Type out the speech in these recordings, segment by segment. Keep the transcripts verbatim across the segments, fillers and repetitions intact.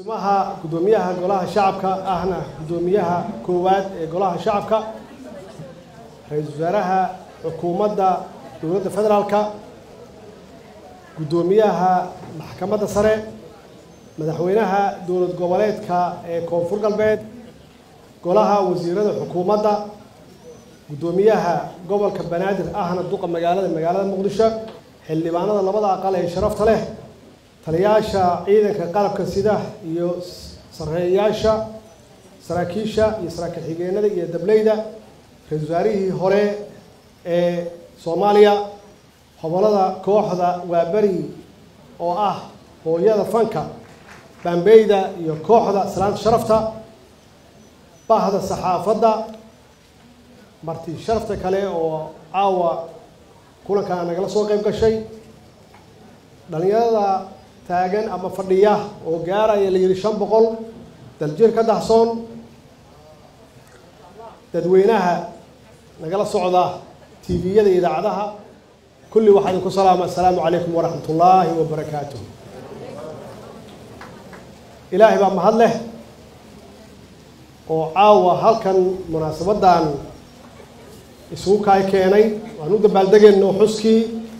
kusimaha gudoomiyaha golaha shacabka ahna gudoomiyaha koowaad ee golaha shacabka ra'iisul wasaaraha xukuumadda dowladda federaalka gudoomiyaha maxkamadda sare madaxweynaha dowlad goboleedka ee koonfur galbeed golaha wasiirada xukuumadda gudoomiyaha gobolka banaadir ahna duqa magaalada magaalada muqdisho xildhibaanada labada aqal ee sharafta leh taliyaasha ciidanka qalabka sida iyo sarreeyaasha saraakiisha iyo saraakiil xigeenada iyo dableyda ra'iisul wasaarihii hore ee Soomaaliya hobolada kooxda waabari oo ah hooyada fanka bambeyda iyo kooxda salaanta sharafta bahda saxaafadda marti sharafta kale oo caawa kulanka nagala soo qayb gashay dhalinyarada taagan ama fadhiya oo gaaraya la yiri shan boqol daljir ka dahsoon dadweynaha nagala socda T V-yada iyo idaacadaha kulli waxaan ku salaamay assalaamu calaykum wa rahmatullaahi wa barakaatuh ilaahay baa mahad leh oo caawa halkan munaasabadan isugu kaay keenay waan u dabaaldegayno xuskii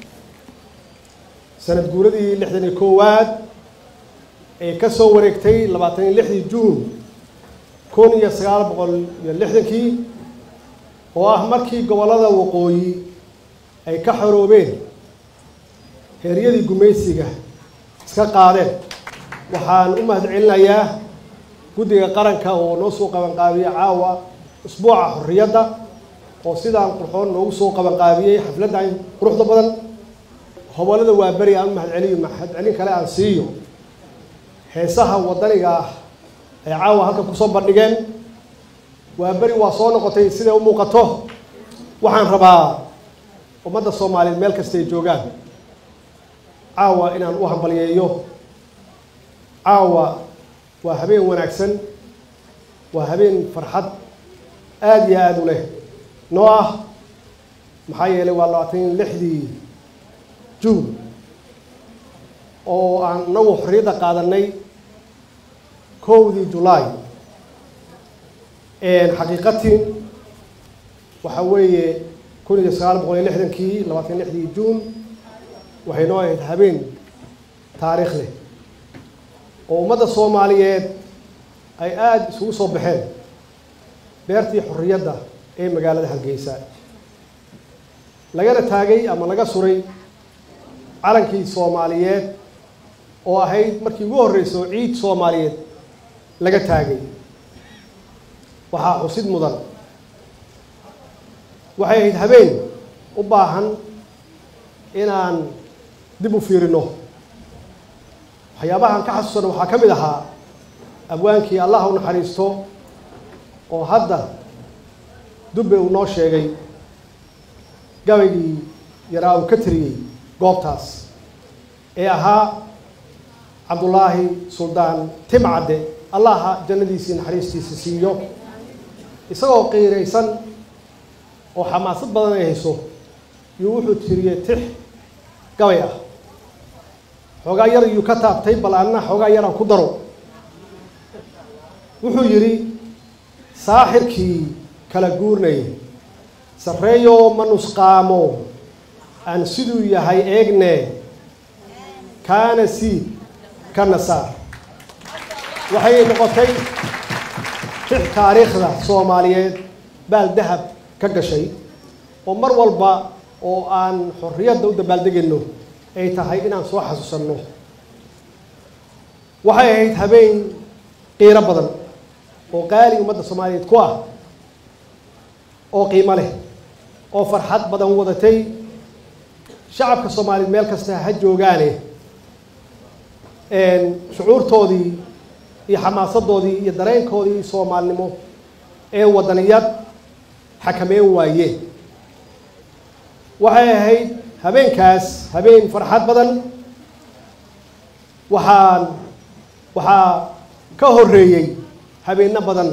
sanad guuradii lixdan iyo koowaad ee ka soo wareegtay labaatan iyo lixdii juun kun iyo sagaal boqol iyo lixdankii oo ah markii gobolada waqooyi ay ka xoroobeen heeryadii gumaysiga iska qaadeen waxaan u mahadcelinayaa guddiga qaranka oo noo soo qaban qaabiye caawa usbuuca xorriyadda oo sidaan qurxoon noogu soo qaban qaabiyey xafladdan quruxda badan hobolada waa bari aan mahadceliyo mahadcelin kale aan siiyo heesaha wadaniga ah ay caawa halka ku soo bandhigeen waa bari waa soo noqotay sida u muuqato waxaan rabaa ummadda Soomaaliyeed meel kasta ay joogaan caawa inaan u hambaliyeeyo caawa waa habeen wanaagsan waa habeen farxad aad iyo aad u leh noo ah maxaa yeelay waa labaatan iyo lixdii juun oo aan nagu xorriyadda qaadanay kowdii julaay xaqiiqatii waxa weeye kun iyo sagaal boqol iyo lixdankii labaatan iyo lixdii juun waxay noo ahayd habeen taariikh leh oo ummadda Soomaaliyeed ay aad isugu soo baxeen beertii xorriyadda ee magaalada Hargeysa lagana taagay ama laga suray calankii Soomaaliyeed oo ahayd markii ugu horreysay ciid Soomaaliyeed laga taagay waxaa xusid mudan waxay ahayd habeen u baahan inaan dib u fiirino waxyaabahan ka xasuusano waxaa ka mid ahaa abwaankii Allah u naxariisto oo hadda dubbe uu noo sheegay gabaygii yaraa uu ka tiriyey goobtaas ee ahaa Cabdullaahi Suldaan Timcadde allaha jannadiisa naxariistiisa siiyo isagoo qiiraysan oo xamaasad badan ay hayso iyo wuxuu tiriyey tix gabay ah xogaa yar iyuu ka taabtay bal anna xogaa yar aan ku daro wuxuu yidhi saaxirkii kala guurnay sarreeyo ma nusqaamo aan siduu yahay eegne kaana siid kana saar waxay noqotay tix taariikhda Soomaaliyeed baal dahab ka gashay oo mar walba oo aan xorriyadda u dabaaldegayno ay tahay inaan soo xasuusanno waxay ahayd habeen qiiro badan oo qaali ummadda Soomaaliyeed ku ah oo qiimo leh oo farxad badan wadatay shacabka Soomaaliyeed meel kasta ha joogaane een shucuurtoodii iyo xamaasadoodii iyo dareenkoodii Soomaalnimo ee wadaniyad xakameyn waayeen waxay ahayd habeenkaas habeen farxad badan waxaan waxaa ka horreeyay habeenna badan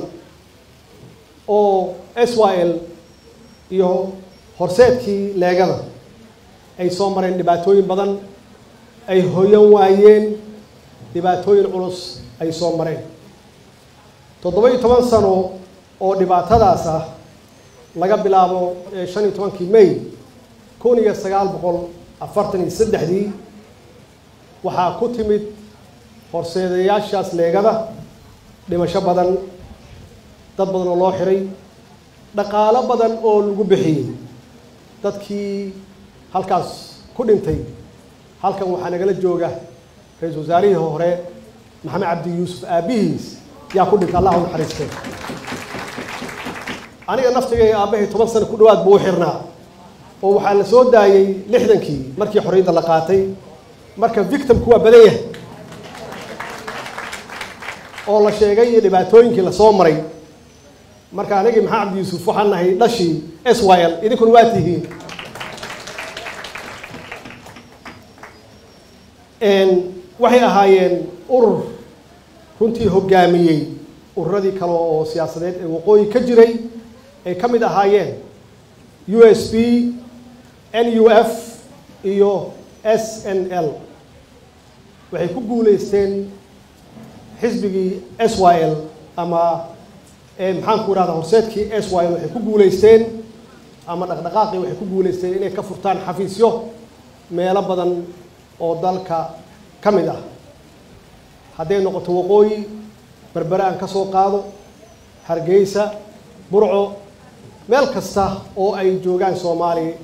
oo S Y L iyo horseedkii leegada ay soo mareen dhibaatooyin badan ay hooyan waayeen dhibaatooyin culus ay soo mareen toddoba iyo toban sano oo dhibaatadaas ah laga bilaabo shan iyo tobankii May kun iyo sagaal boqol afartan iyo saddexdii waxaa ku timid horseedayaashaas leegada dhimasho badan dad badan oo loo xiray dhaqaalo badan oo lagu bixiyay dadkii halkaas ku dhintay halkan waxaa nagala jooga ra'iisul wasaarihii hore maxamed cabdi yuusuf aabihiis yaa ku dhintay allah u naxariisto aniga naftigay aabahay toban sano ku dhawaad buu xirnaa oo waxaa la soo daayay lixdankii markii xorriyadda la qaatay marka victimku waa badan yahay oo la sheegay dhibaatooyinkii la soo maray marka anigi maxamed cabdi yuusuf waxaan nahay dhashii S Y L idinkuna waa tihiin waxay ahaayeen urur runtii hogaamiyey ururadii kale oo siyaasadeed ee waqooyi ka jiray ay ka mid ahaayeen U S P N U F iyo S N L waxay ku guuleysteen xisbigii S Y L ama maxaan ku raahdaa horseedkii S Y L waxay ku guuleysteen ama dhaqdhaqaaqii waxay ku guuleysteen inay ka furtaan xafiisyo meelo badan oo dalka ka mid ah hadday noqoto waqooyi berbere aan ka soo qaado hargeysa burco meel kasta oo ay joogaan Soomaaliya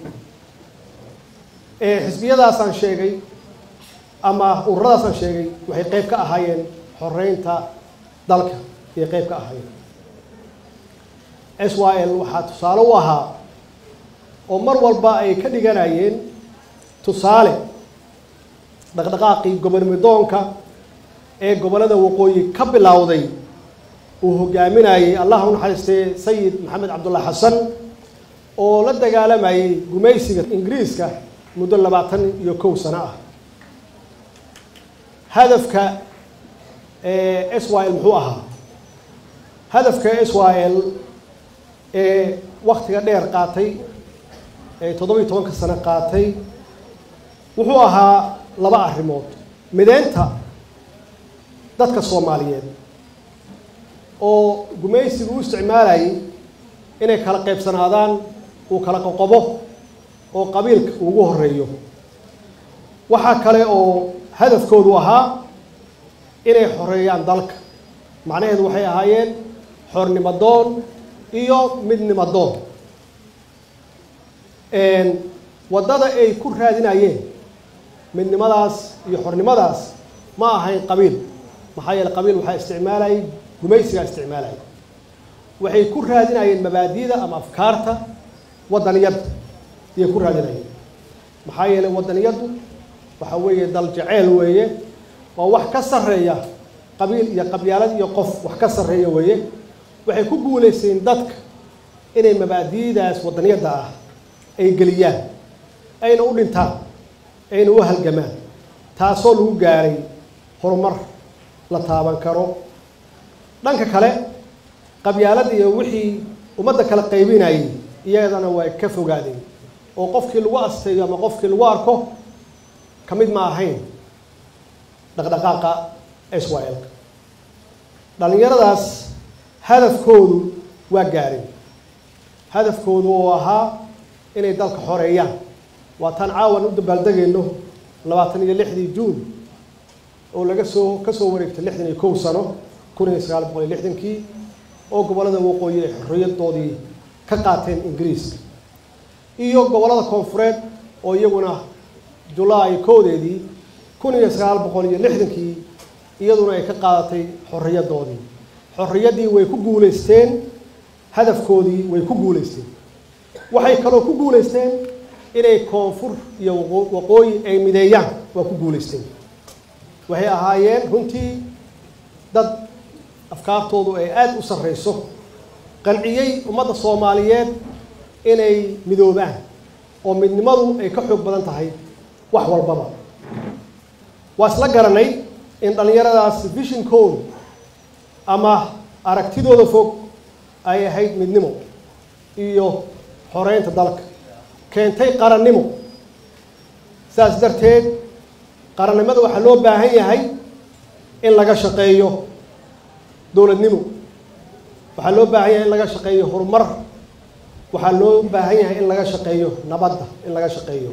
ee xisbiyadaasaan sheegay ama ururadaasaan sheegay waxay qayb ka ahaayeen xoreynta dalka iyo qayb ka ahaayeen S Y L waxaa tusaale u ahaa oo mar walba ay ka dhiganayeen tusaale dhaqdhaqaaqii gobonimidoonka ee gobolada waqooyi ka bilowday uu hogaaminayay allah u naxariistay sayid maxamed cabdulla xasan oo la dagaalamayay gumaysiga ingiriiska muddo labaatan iyo kow sano ah hadafka S Y L muxuu ahaa hadafka S Y L ee waqtiga dheer qaatay ee toddoba iyo tobanka sano qaatay wuxuu ahaa laba arrimood mideynta dadka Soomaaliyeed oo gumaysigu u isticmaalayay inay kala qaybsanaadaan uu kala qoqobo oo qabiilka ugu horeeyo waxa kale oo hadafkoodu ahaa inay xoreeyaan dalka macnaheedu waxay ahaayeen xornimo doon iyo midnimo doon een wadada ay ku raadinayeen midnimadaas iyo xornimadaas ma ahayn qabiil maxaa yeelay qabiil waxa isticmaalay gumaysiga isticmaalay waxay ku raadinayeen mabaadiida ama afkaarta wadaniyada iyo ku raadinayeen maxaa yeelay wadaniyadu waxa weeye dal jaceyl weeye waa wax ka sareeya qabiil iyo qabyaalad iyo qof wax ka sareeya weeye waxay ku guuleysteen dadka inay mabaadiidaas wadaniyada ah ay geliyaan ayna u dhintaan ayna u halgamaan taasoo lagu gaaray horumar la taaban karo dhanka kale qabyaalada iyo wixii ummadda kala qaybinayay iyadana way ka fogaadeen oo qofkii lagu asteeyo ama qofkii lagu arko ka mid ma ahayn dhaqdhaqaaqa S Y L dhalinyaradaas hadafkoodu waa gaareen hadafkoodu oo ahaa inay dalka xoreeyaan waa tan caawan u dabaaldegayno labaatan iyo lixdii Juun oo laga soo ka soo wareegtay lixdan iyo kow sano kun iyo sagaal boqol iyo lixdankii oo gobolada waqooyi ay xorriyadoodii ka qaateen Ingiriiska iyo gobolada koonfureed oo iyaguna July kowdeedii kun iyo sagaal boqol iyo lixdankii iyaduna ay ka qaadatay xorriyadoodii xorriyadii way ku guuleysteen hadafkoodii way ku guuleysteen waxay kaloo ku guuleysteen inay koonfur iyo waqooyi ay mideeyaan waa ku guuleysteen waxay ahaayeen runtii dad afkaartoodu ay aad u sareyso qanciyay ummadda Soomaaliyeed inay midoobaan oo midnimadu ay ka xoog badan tahay wax walbaba waa isla garanay in dhalinyaradaas vision code ama aragtidooda fog ay ahayd midnimo iyo xoreynta dalka keentay qarannimo saas darteed qarannimada waxa loo baahan yahay in laga shaqeeyo dowladnimo, waxaa loo baahan yahay in laga shaqeeyo horumar, waxaa loo baahan yahay in laga shaqeeyo nabadda, in laga shaqeeyo.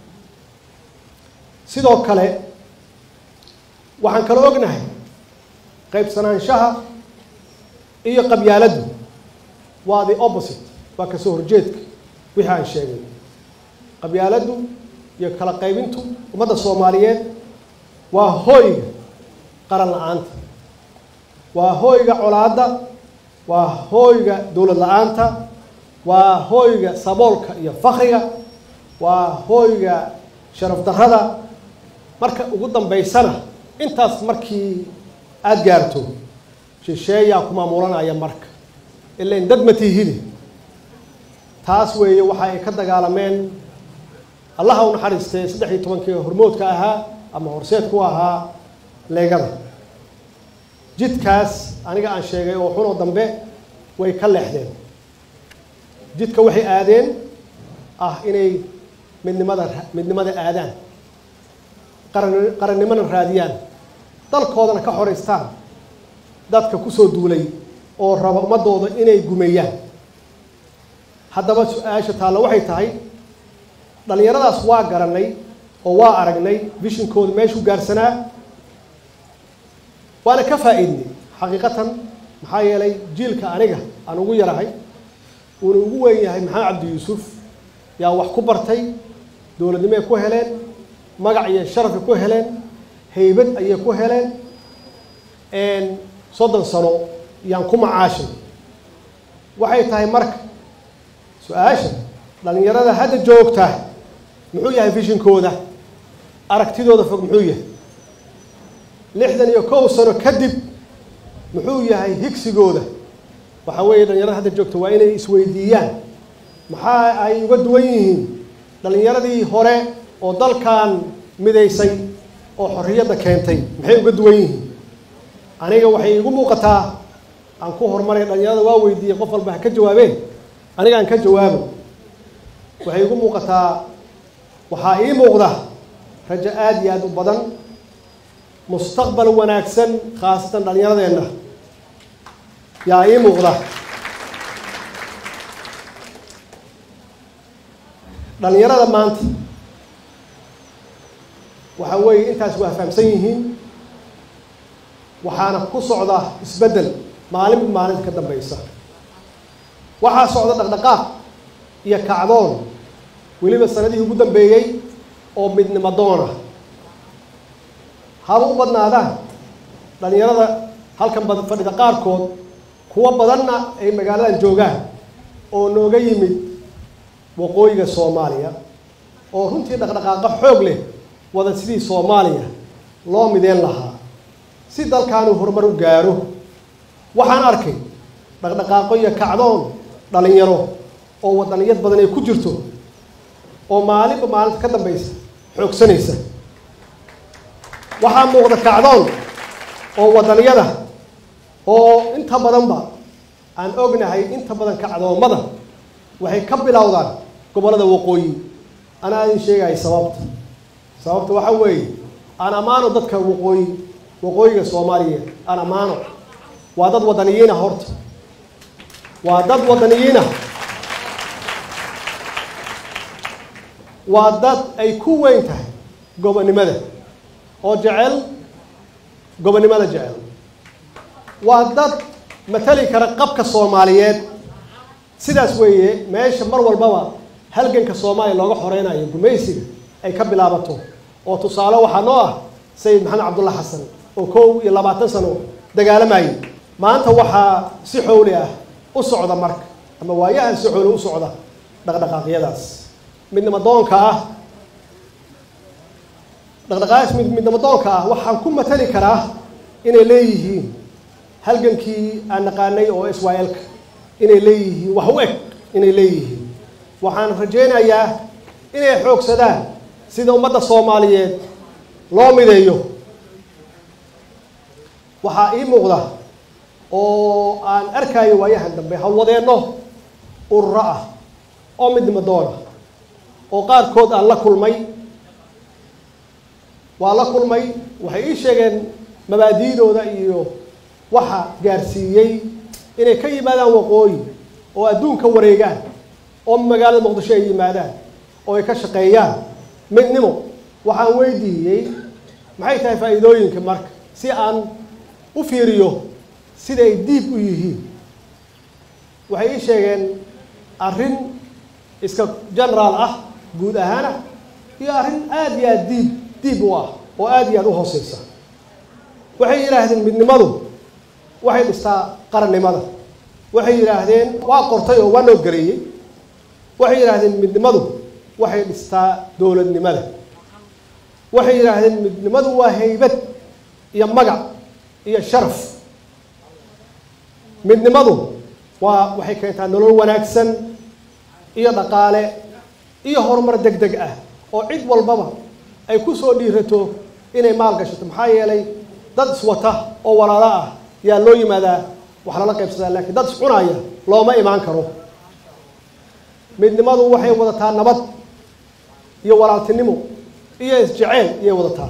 sidoo kale waxaan kala ognahay qaybsanaanshaha iyo qabyaaladdu waa the opposite, waa ka soo horjeedka wixii aan sheegay. qabyaaladdu iyo kala qaybintu ummadda Soomaaliyeed waa hooyga qaran la'aanta, waa hooyga colaadda, waa hooyga dowlad la'aanta, waa hooyga saboolka iyo fakriga, waa hooyga sharaf darrada. marka ugu dambaysana intaas markii aad gaarto shisheeyaa ku maamulanaya marka ilaa in dad ma tiihidi. taas weeye waxa ay ka dagaalameen allaha u naxariistay saddex iyo tobankii hormoodka ahaa ama horseed ku ahaa leegada. jidkaas aniga aan sheegay oo xun oo dambe way ka leexdeen. jidka waxay aadeen ah inay midnimada midnimada aadaan, qarannimana raadiyaan, dalkoodana ka xoreystaan dadka ku soo duulay oo raba ummadooda inay gumeeyaan. haddaba su-aasha taalla waxay tahay dhallinyaradaas waa garanay oo waa aragnay vishinkooda meeshuu gaarsanaa, waana ka faa'iidnay xaqiiqatan. maxaa yeelay jiilka aniga aan ugu yarahay uuna ugu weyn yahay maxamed cabdi yuusuf yaa wax ku bartay, dowladnimo ay ku heleen, magac iyo sharaf ay ku heleen, haybad ayay ku heleen. soddon sano yaan ku macaashay. waxay tahay marka su-aasha dhallinyarada hadda joogta muxuu yahay vishinkooda, aragtidooda fog muxuu yahay? lixdan iyo kow sano kadib muxuu yahay higsigooda? waxa weeye dhallinyarada hadda joogta waa inay isweydiiyaan maxaa ay uga duwan yihiin dhallinyaradii hore oo dalkan midaysay oo xorriyadda keentay, maxay uga duwan yihiin? aniga waxay igu muuqataa, aan ku horumaray dhallinyarada waa weydiiyey, qof walba ha ka jawaabeen, aniga aan ka jawaabo. waxay igu muuqataa, waxaa ii muuqda rajo aad iyo aad u badan, mustaqbal wanaagsan, khaasatan dhallinyaradeenna yaa ii muuqda. dhallinyarada maanta waxa weeye intaas waa fahamsan yihiin, waxaana ku socda isbeddel maalinba maalinta ka dambaysa. waxaa socda dhaqdhaqaaq iyo kacdoon weliba sanadihii ugu dambeeyey oo midnimo doona. haba u badnaadaan dhallinyarada halkan fadhida qaarkood, kuwa badanna ay magaaladan joogaan oo nooga yimid waqooyiga Soomaaliya oo runtii dhaqdhaqaaqa xoog leh wada sidii Soomaaliya loo mideen lahaa si dalkaanu horumar u gaaro. waxaan arkay dhaqdhaqaaqo iyo kacdoon dhalinyaro oo wadaniyad badan ay ku jirto oo maalinba maalinta ka dambaysa xoogsanaysa. waxaa muuqda kacdoon oo wadaniyada oo inta badanba aan ognahay inta badan kacdoomada waxay ka bilowdaan gobolada waqooyi. anaa idin sheegay sababta sababta waxa weeye aan amaano dadka waqooyi waqooyiga Soomaaliya, aan amaano waa dad wadaniyiin ah. horta waa dad wadaniyiin ah, waa dad ay ku weyn tahay gobonimada oo jecel gobonimada jecel. waa dad matali kara qabka Soomaaliyeed. sidaas weeye meesha mar walbaba halganka Soomaaliya looga xoreynayo gumaysiga ay ka bilaabato. oo tusaale waxaa noo ah sayid maxamed cabdulla xasan oo kow iyo labaatan sano dagaalamayay. maanta waxaa si xowli ah u socda marka, ama waayahan si xowli u socda dhaqdhaqaaqyadaas midnimo doonka ah. dhaqdhaqaaqaas midnimo doonka ah waxaan ku matali karaa inay leeyihiin halgankii aan naqaanay oo S Y L-ka, inay leeyihiin wax u eg inay leeyihiin. waxaan rajaynayaa inay xoogsadaan sida ummadda Soomaaliyeed loo mideeyo. waxaa ii muuqda oo aan arkayo waayahan dambe hawwadeenno ururo ah oo midnimo doona oo qaarkood aan la kulmay. waa la kulmay waxay ii sheegeen mabaadiidooda iyo waxa gaarsiiyey inay ka yimaadaan waqooyi oo adduunka wareegaan oo magaalada muqdisho ay yimaadaan oo ay ka shaqeeyaan midnimo waxaan weydiiyey maxay tahay faa'iidooyinka marka si aan u fiiriyo sida ay diib u yihiin waxay ii sheegeen arrin iska generaal ah guud ahaana iyo arrin aad iyo aad diib diib u ah oo aad iyo aad u hooseysa waxay yidhaahdeen midnimadu waxay dhistaa qarannimada waxay yidhaahdeen waa qortay oo waa noo gareeyey waxay yidhaahdeen midnimadu waxay dhistaa dowladnimada waxay yidhaahdeen midnimadu waa haybad iyo magac iyo sharaf midnimadu waa waxay keentaa nolol wanaagsan iyo dhaqaale iyo horumar degdeg ah oo cid walbaba ay ku soo dhiirato inay maal gashato maxaa yeelay dad iswata oo walaalo ah yaa loo yimaadaa wax lala qaybsadaa laakiin dad iscunaya looma imaan karo midnimadu waxay wadataa nabad iyo walaaltinimo iyo isjeceyl iyay wadataa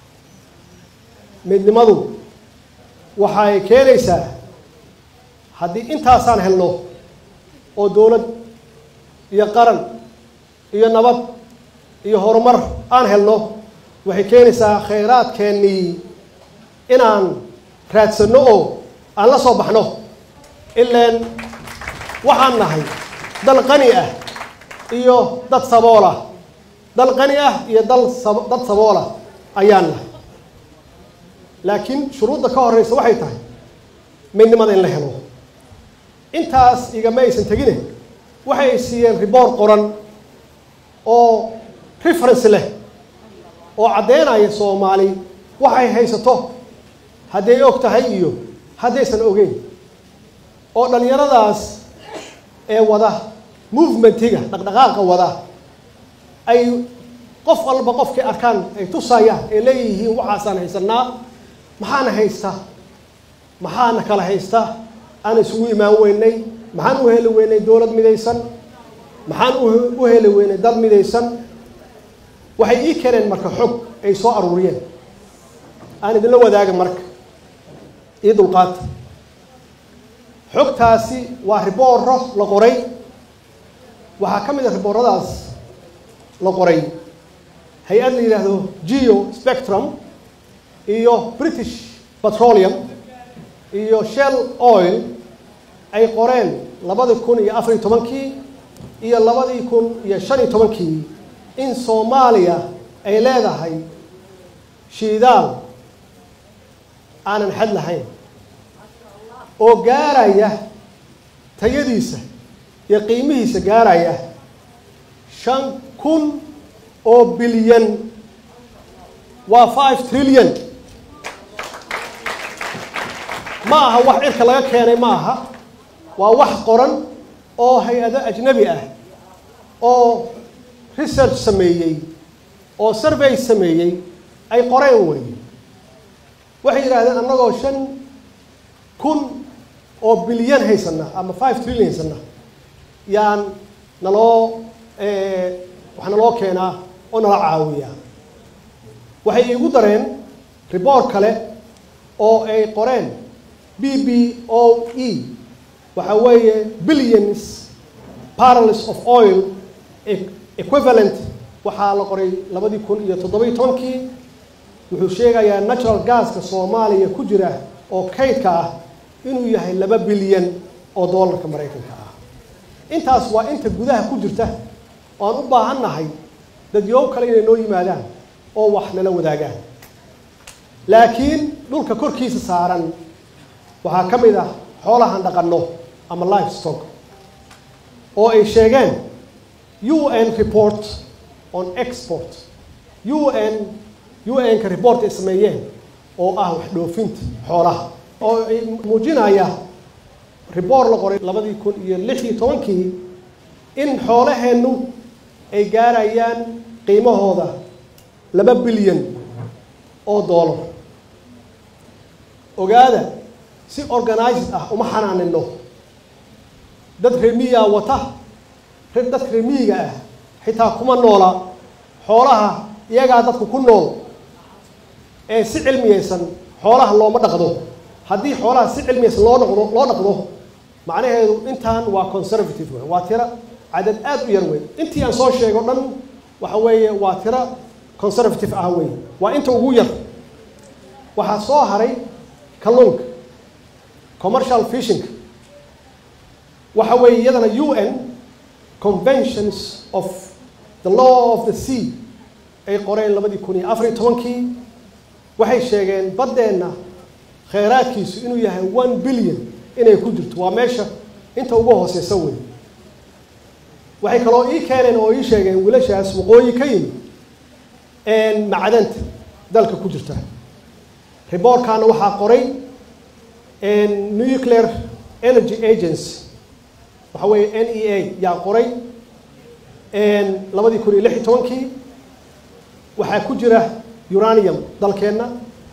midnimadu waxay keenaysaa haddii intaasaan helno oo dowlad iyo qaran iyo nabad iyo horumar aan helno waxay keenaysaa khayraadkeennii inaan raadsanno oo aan la soo baxno ilaan waxaan nahay dal qani ah iyo dad sabool ah dal qani ah iyo dal dad sabool ah ayaan nahay laakiin shuruudda ka horreysa waxay tahay midnimada in la helo intaas igama aysan tegine waxay siiyeen riboor qoran oo reference leh oo caddeynaya soomaali waxay haysato hadday og tahay iyo haddaysan ogeyn oo dhallinyaradaas ee wada movementiga dhaqdhaqaaqa wada ay qof walba qofkii arkaan ay tusayaan ay leeyihiin waxaasaan haysanaa maxaana haysta maxaana kala haysta aan isugu imaan weynay maxaan u heli weynay dowlad midaysan maxaan u heli weynay dal midaysan waxay ii keeneen marka xog ay soo aruuriyeen aan idinla wadaaga marka ii dulqaata xogtaasi waa ribooro la qoray waxaa ka mid a ribooradaas la qoray hay-ad la yidhaahdo geo spectrum iyo british petroleum iyo shell oil ay qoreen labadii kun iyo afar iyo tobankii iyo labadii kun iyo shan iyo tobankii in soomaaliya ay leedahay shidaal aanan xad lahayn oo gaaraya tayadiisa iyo qiimihiisa gaaraya shan kun oo bilyan waa five trillion ma aha wax cirka laga keenay ma aha waa wax qoran oo hay-ado ajnabi ah oo research sameeyey oo survey sameeyey ay qoreen weeye waxay yidhaahdeen annagoo shan kun oo bilyan haysana ama five trillion haysana yaan naloo wax naloo keenaa oo nala caawiyaa waxay iigu dareen riboor kale oo ay qoreen B B O E waxa weeye billions barrels of oil equivalent waxaa la qoray labadii kun iyo toddobiyo tobankii wuxuu sheegayaa natural gaska soomaaliya ku jira oo kaydka ah inuu yahay laba bilyan oo doolarka maraykanka ah intaas waa inta gudaha ku jirta oo aan u baahan nahay dadyow kale inay noo yimaadaan oo wax nala wadaagaan laakiin dhulka korkiisa saaran waxaa ka mid ah xoolahan dhaqanno ama livestock oo ay sheegeen U N report on export U N U N ka report ay sameeyeen oo ah wax dhoofinta xoolaha oo ay muujinaya report la qoray labadii kun iyo lix iyo tobankii in xoolaheennu ay gaarayaan qiimahooda laba bilyan oo doolar ogaada si organized ah uma xanaanino dad reemiya wata dad reemiga ah xitaa kuma noola xoolaha iyagaa dadku ku nool ee si cilmiyeysan xoolaha looma dhaqdo haddii xoolaha si cilmiyeysan loo dhaqdo loo dhaqdo macnaheedu intaan waa conservative wey waa tira cadad aad u yar wey intii aan soo sheego dhan waxa weeye waa tira conservative ah wey waa inta ugu yar waxaa soo haray kalluunka commercial fishing waxa weeye iyadana U N conventions of the law of the sea ay qoreen labadii kun iyo afar iyo tobankii waxay sheegeen baddeenna kheyraadkiisu inuu yahay one billion inay ku jirto waa meesha inta ugu hooseysa wey waxay kaloo ii keeneen oo ii sheegeen wiilashaas waqooyi ka yimid macdanta dalka ku jirta riboorkaana waxaa qoray nuclear energy agency waxa weeye N E A yaa qoray labadii kun iyo lix iyo tobankii waxaa ku jira uranium dalkeenna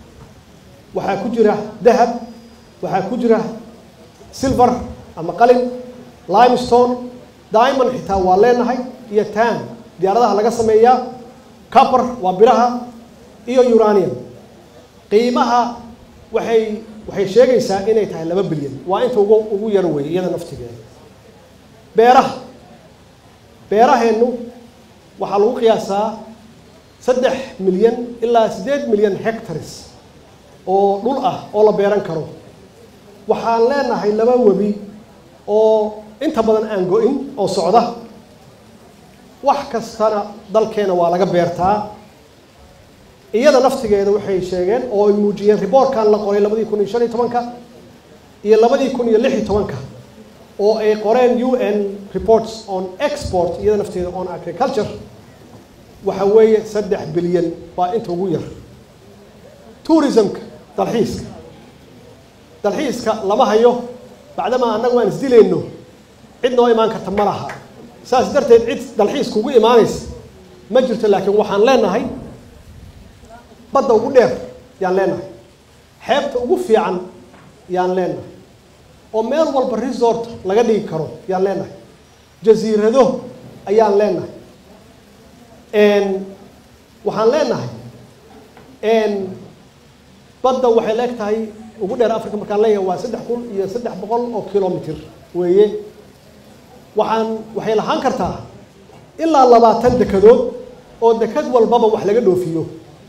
waxaa ku jira dahab waxaa ku jira silver ama qalin limestone diamond xitaa waa leenahay iyo tan diyaaradaha laga sameeyaa copper waa biraha iyo uranium qiimaha waxay waxay sheegaysaa inay tahay laba bilyan waa inta ugu ugu yar weey iyada naftigeeda beeraha beeraheenu waxaa lagu qiyaasaa saddex milyan ilaa sideed milyan hectares oo dhul ah oo la beeran karo waxaan leenahay laba webi oo inta badan aan go-in oo socda wax kastana dalkeena waa laga beertaa iyada naftigeeda waxay sheegeen oo ay muujiyeen riboorkan la qoray labadii kun iyo shan iyo tobanka iyo labadii kun iyo lix iyo tobanka oo ay qoreen U N reports on export iyada nafteeda on agriculture waxa weeye saddex bilyan waa inta ugu yar tourismka dalxiiska dalxiiska lama hayo bacdama annagu aan isdilayno cid noo imaan karta ma laha saas darteed cid dalxiis kugu imaanaysa ma jirto laakiin waxaan leenahay badda ugu dheer yaan leenahay xeebta ugu fiican yaan leenahay oo meel walba resort laga dhigi karo yaan leenahay jasiirado ayaan leenahay waxaan leenahay badda waxay leeg tahay ugu dheer Afrika markaan leeyahay waa saddex kun iyo saddex boqol oo kilomitir weeye waxaan waxay lahaan kartaa ilaa labaatan dekadood oo dekad walbaba wax laga dhoofiyo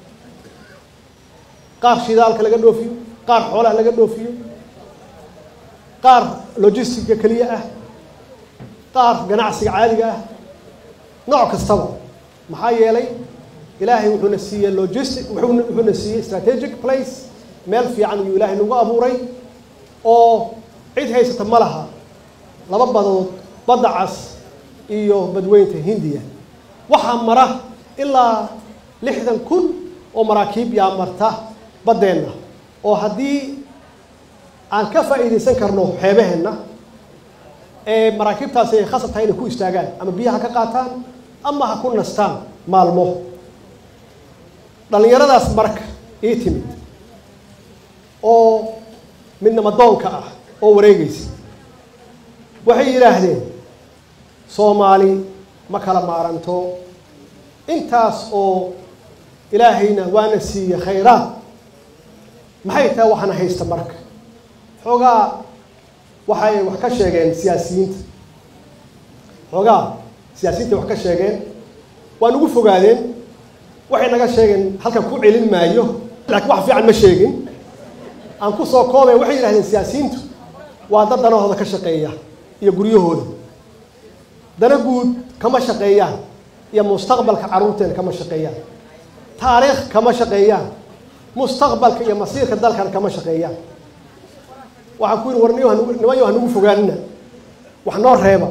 qaar shidaalka laga dhoofiyo qaar xoolaha laga dhoofiyo qaar logistiga kaliya ah qaar ganacsiga caadiga ah nooc kastaba maxaa yeelay ilaahay wuxuuna siiyey logistic wuxuuna siiyey strategic place meel fiican uu ilaahay nagu abuuray oo cid haysata ma laha laba badood badda cas iyo badweynta Hindiya waxaa mara ilaa lixdan kun oo maraakiib yaa marta badeenna oo haddii aan ka faa'iideysan karno xeebaheenna ee maraakiibtaasi ay khasab tahay inay ku istaagaan ama biyaha ka qaataan ama ha ku nastaan maalmo dhalinyaradaas marka ii timid oo midnimo doonka ah oo wareegaysa waxay yiraahdeen Soomaali ma kala maaranto intaas oo ilaahayna waana siiyay khayraad maxay tahay waxana haysta marka xogaa waxay wax ka sheegeen siyaasiyiinta xogaa siyaasiyiinta wax ka sheegeen waan ugu fogaadeen waxay naga sheegeen halka ku celin maayo laakiin wax fiican ma sheegin aan ku soo koobay waxay yiraahdeen siyaasiyiintu waa dad danahooda ka shaqeeya iyo guryahooda dana guud kama shaqeeyaan iyo mustaqbalka caruurteena kama shaqeeyaan taariikh kama shaqeeyaan mustaqbalka iyo masiirka dalkan kama shaqeeyaan waxaan ku warniyo nimayo hanugu fogaanina wax noo reeba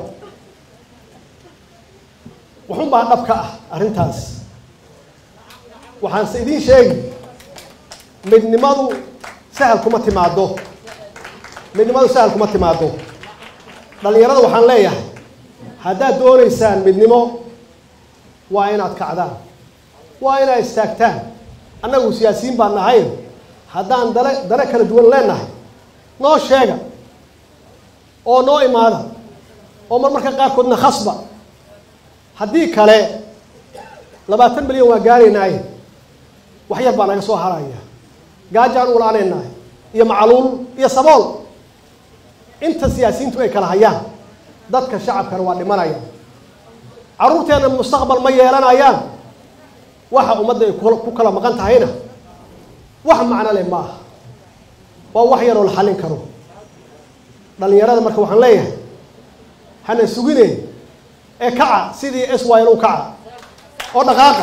waxun baa dhabka ah arrintaas waxaan se idiin sheegi midnimadu sahal kuma timaado midnimadu sahal kuma timaado dhalinyarada waxaan leeyahay haddaad doonaysaan midnimo waa inaad kacdaan waa inaad istaagtaan annagu siyaasiyiin baan nahay haddaan dale dale kala duwan leenahay noo sheega oo noo imaada oo mar marka qaarkoodna khasba haddii kale labaatan milyan waa gaaraynaaye wax yar baa naga soo haraya gaajaan u la'aanayna iyo macluul iyo sabool inta siyaasiyiintu ay kala hayaan dadka shacabkana waa dhimanayaan caruurteena mustaqbal ma yeelanayaan waxa ummadda ay ku kala maqan tahayna wax macno leh ma aha waa wax yar oo la xallin karo dhalinyarada marka waxaan leeyahay hana sugineen ee kaca sidii S Y L u kaca oo dhaqaaqa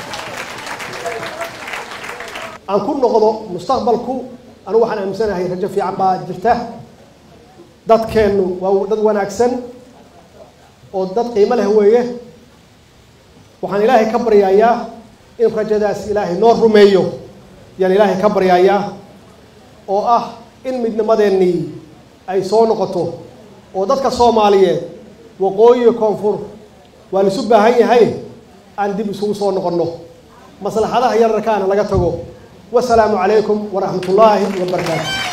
aan ku noqdo mustaqbalku anu waxaan aaminsanahay rajo fiican baa jirta dadkeenu waa dad wanaagsan oo dad qiimo leh weeye waxaan ilaahay ka baryayaa in rajadaas ilaahay noo rumeeyo yaan ilaahay ka baryayaa oo ah in midnimadeennii ay soo noqoto oo dadka Soomaaliyeed waqooyi koonfur waa la isu baahan yahay aan dib isugu soo noqono maslaxadaha yararkaana laga tago والسلام عليكم ورحمة الله وبركاته.